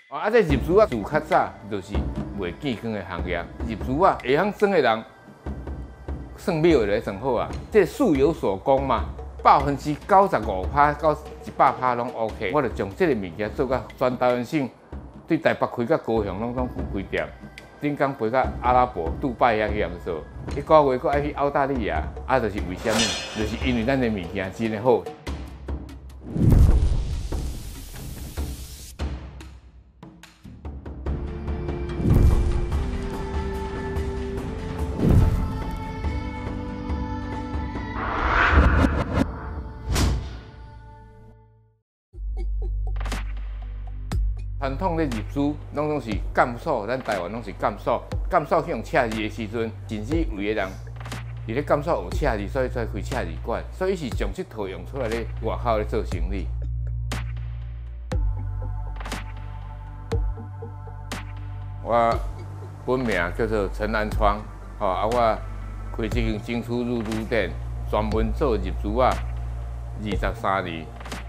这入珠自较早就是卖见光的行业，入珠会晓装的人，算庙的算好啊。这术有所功嘛，95%到100%拢 OK。我就将这个物件做到全台湾性，对台北开到高雄拢有开店。顶工飞到阿拉伯、杜拜遐去做，一个月搁爱去澳大利亚，就是为什么？就是因为咱的物件真的好。传统的入珠，拢是甘肃，咱台湾拢是甘肃。甘肃去用车字的时阵，甚至有的人伫咧甘肃学车字，所以才开车字馆。所以是将这套用出来咧外口咧做生意。我本名叫做陈安窗，我开这间金出入珠店，专门做入珠23年。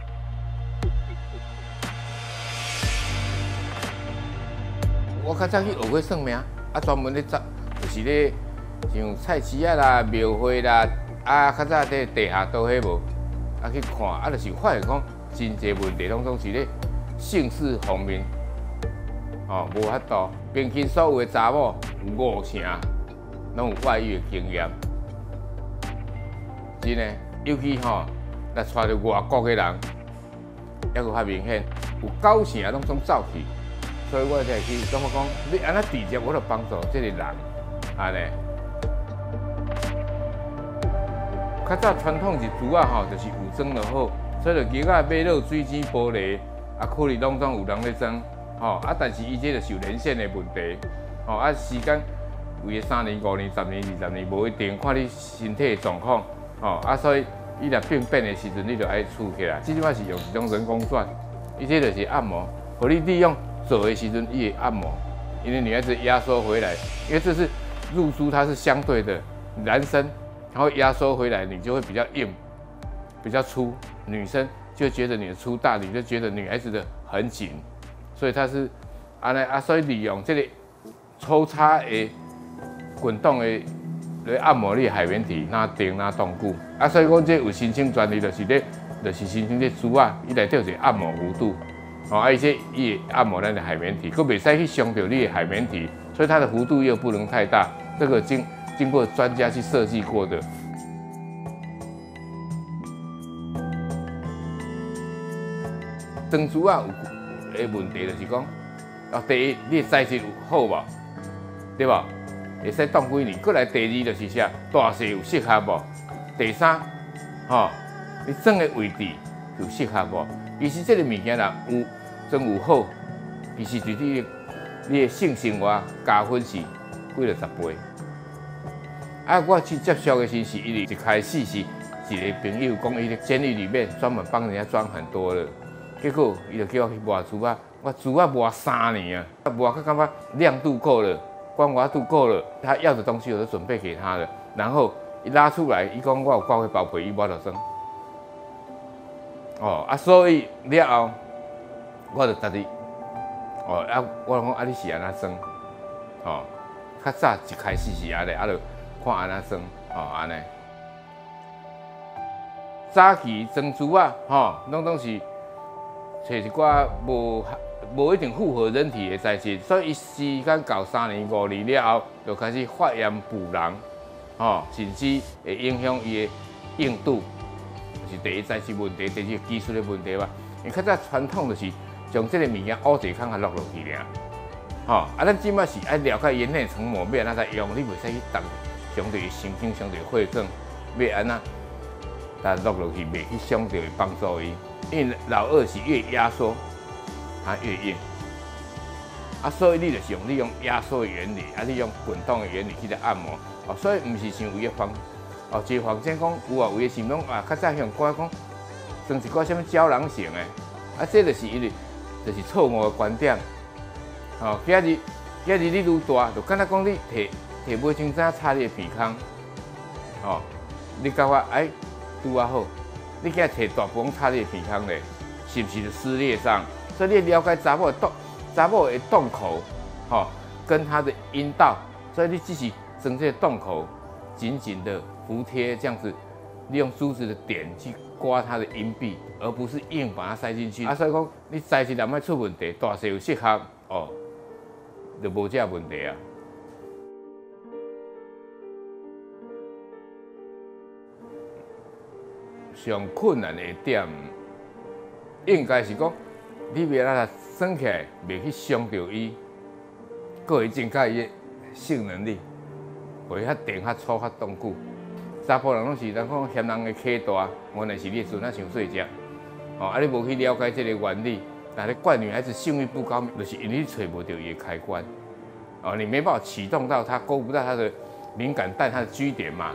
我较早去学过算命，专门咧就是咧像菜市啊啦、庙会啦，较早在地下道迄无，去看，就是发现讲真侪问题拢是咧姓氏方面，无法度。平均所有的查某50成拢有外遇的经验，真的，尤其来带着外国的人，还佫较明显，有9成拢总走去。所以我才去感觉讲，你安怎直接我就帮助这个人，安尼。较早传统入珠就是有装就好，所以就鸡仔、马肉、水晶、玻璃，可能拢总有人咧装，但是伊这就是有连线的问题，时间为3年、5年、10年、20年，无一定看你身体的状况，所以伊若病变的时阵，你就爱储起来。即摆是用一种人工钻，伊这就是按摩，互你利用。做的时阵，伊会按摩，因为女孩子压缩回来，因为这是入珠，它是相对的男生，然后压缩回来，你就会比较硬，比较粗，女生就觉得你的粗大，你就觉得女孩子的很紧，所以它是所以利用这个抽插的滚动的来按摩你的海绵体，哪顶哪动骨，所以讲这有申请专利，就是申请这珠伊内底有一个按摩弧度。而且伊会按摩咱的海绵体，佫袂使去伤到你的海绵体，所以它的弧度又不能太大。这个经过专家去设计过的。装珠有问题就是讲，第一，你的材质有好无，对无？会使当几年。过来第二就是啥，大小有适合无？第三，你装的位置有适合无？其实这个物件啦，装有好，其实对你的性生活加分是几了10倍。我去接触的时是一开始是一个朋友讲，伊的监狱里面专门帮人家装很多的，结果伊就叫我去磨珠我珠磨3年啊，磨到感觉亮度够了，光滑度够了，他要的东西我都准备给他了，然后一拉出来，伊讲我有挂回包皮，伊我就装。所以了后，我就答你，我讲你是安怎装？较早一开始是安尼，就看安怎装，安尼。早期装珠拢是找一寡无一定符合人体的材质，所以时间到3年、5年了后，就开始发炎腐烂，甚至会影响伊的硬度。是第一材质问题，第二技术的问题吧。因为较早传统就是将这个物件乌济空落去尔，咱即摆是爱了解眼内层膜要安怎用，你袂使去动相对神经、相对血管，要安怎，但落去袂去相对帮助伊。因为老二是越压缩，它越硬，所以你就是利用压缩的原理，利用滚动的原理去来按摩，所以唔是像有一方。一个房间讲有有的是讲较早向讲装一个什么胶囊型的，这就是因为就是错误的观点。今日你愈大，就敢若讲你摕卫生纸擦你的鼻孔，你感觉拄啊好，你竟然摕大盆擦你的鼻孔咧，是不是就撕裂伤？所以你了解查某查某的洞口，跟她的阴道，所以你只是从这个洞口紧紧的服贴，这样子，利用梳子的点去刮她的阴壁，而不是硬把它塞进去。所以讲你塞起来莫出问题，大小有适合就无这问题啊。上困难的点，应该是讲你袂啦算起来，袂去伤到伊，搁会增加伊的性能力，袂较电、较粗、较冻久。查甫人拢是咱讲嫌人的腿大，原来是你阵啊想细只，你无去了解这个原理，但你怪女孩子性欲不高，就是因为你找不到伊的开关，你没办法启动到她，勾不到她的敏感带、她的G点嘛。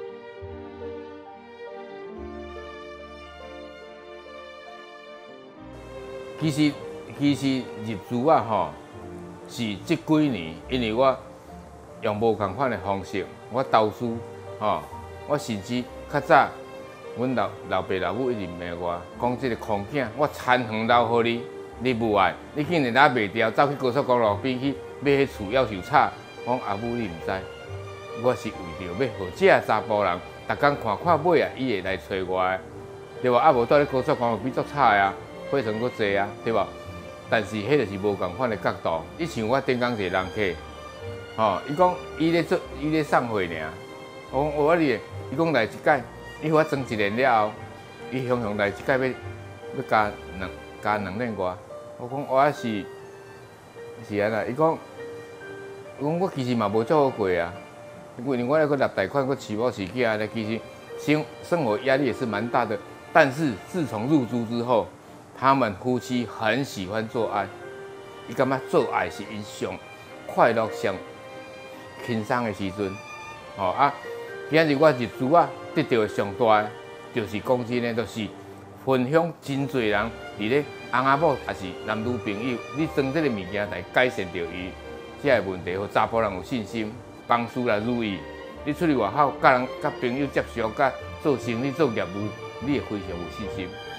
其实入珠啊是这几年，因为我用无同款的方式，我投资我甚至较早，阮老爸老母一直骂我，讲这个空囝，我田园留予你，你不爱，你竟然拿卖掉，走去高速公路边去买迄厝要求差，我讲阿母你唔知，我是为着要互这查甫人，逐工看尾啊，伊会来找我的，对吧？无在咧高速公路边做差啊。费程搁济啊，对吧？但是迄就是无共款的角度。你像我顶工一个人客，伊讲伊咧送货尔，我讲你，伊讲来一届，伊互我装一年了后，伊向来一届要加2年外。我讲我是安那，伊讲我其实嘛无做好过啊，因为我那个纳贷款，我饲某饲囝咧，其实生活压力也是蛮大的。但是自从入珠之后，他们夫妻很喜欢做爱，伊感觉做爱是因上快乐、上轻松的时阵。今日我入珠啊，得到的上大的，就是讲真的，就是分享真侪人伫咧翁仔某也是男女朋友，你装这个物件来改善到伊这个问题，互查甫人有信心，帮事来如意。你出去外口，甲朋友接触，甲做生意、做业务，你会非常有信心。